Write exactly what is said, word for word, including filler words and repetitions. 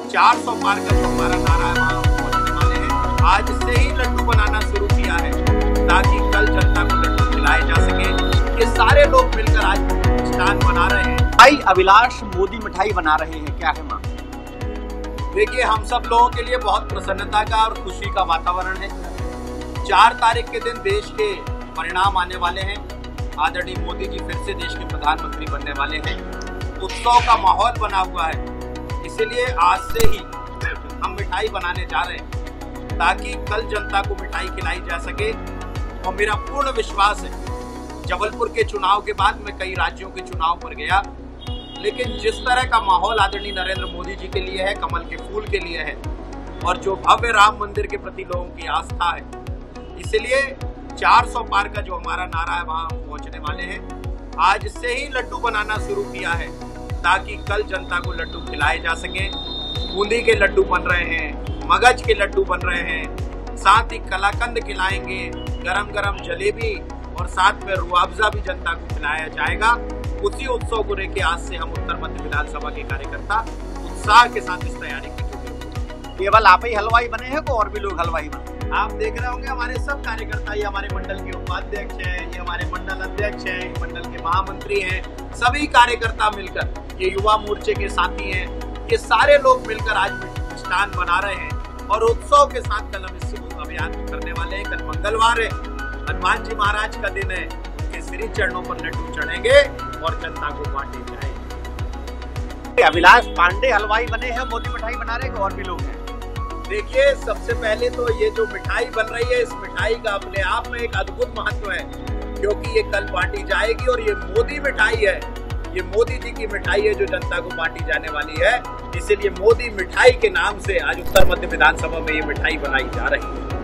चार सौ पार का जो हमारा नारा है वहाँ पहुँचने वाले हैं। आज से ही लड्डू बनाना शुरू किया है ताकि कल जनता को लड्डू खिलाए जा सके। ये सारे लोग मिलकर आज मिष्ठान बना रहे हैं। भाई अभिलाष मोदी मिठाई बना रहे हैं, क्या है माँ? देखिए, हम सब लोगों के लिए बहुत प्रसन्नता का और खुशी का वातावरण है। चार तारीख के दिन देश के परिणाम आने वाले हैं। आदरणीय मोदी जी फिर से देश के प्रधानमंत्री बनने वाले हैं। उत्सव का माहौल बना हुआ है, इसलिए आज से ही हम मिठाई बनाने जा रहे हैं ताकि कल जनता को मिठाई खिलाई जा सके। और मेरा पूर्ण विश्वास है, जबलपुर के चुनाव के बाद मैं कई राज्यों के चुनाव पर गया, लेकिन जिस तरह का माहौल आदरणीय नरेंद्र मोदी जी के लिए है, कमल के फूल के लिए है, और जो भव्य राम मंदिर के प्रति लोगों की आस्था है, इसलिए चार सौ पार का जो हमारा नारा है वहां हम पहुंचने वाले हैं। आज से ही लड्डू बनाना शुरू किया है ताकि कल जनता को लड्डू खिलाए जा सके। बूंदी के लड्डू बन रहे हैं, मगज के लड्डू बन रहे हैं, साथ ही कलाकंद खिलाएंगे, गरम गरम जलेबी और साथ में रुआवजा भी जनता को खिलाया जाएगा। उसी उत्सव को लेकर आज से हम उत्तर मध्य विधानसभा के कार्यकर्ता उत्साह के साथ इस तैयारी में जुटे हुए। केवल आप ही हलवाई बने हैं, को और भी लोग हलवाई बने? आप देख रहे होंगे हमारे सब कार्यकर्ता, ये हमारे मंडल के उपाध्यक्ष हैं, ये हमारे मंडल अध्यक्ष हैं, ये मंडल के महामंत्री हैं, सभी कार्यकर्ता मिलकर, ये युवा मोर्चे के साथी हैं, ये सारे लोग मिलकर आज मिष्ठान बना रहे हैं और उत्सव के साथ कल हम इस अभियान को करने वाले हैं। कल मंगलवार है, हनुमान जी महाराज का दिन है, उनके श्री चरणों पर लड्डू चढ़ेंगे और जनता को बांटे जाएंगे। अभिलाष पांडे हलवाई बने हैं, मोदी मिठाई बना रहे हैं, और भी लोग हैं? देखिए, सबसे पहले तो ये जो मिठाई बन रही है, इस मिठाई का अपने आप में एक अद्भुत महत्व है, क्योंकि ये कल बांटी जाएगी और ये मोदी मिठाई है। ये मोदी जी की मिठाई है जो जनता को बांटी जाने वाली है, इसीलिए मोदी मिठाई के नाम से आज उत्तर मध्य विधानसभा में ये मिठाई बनाई जा रही है।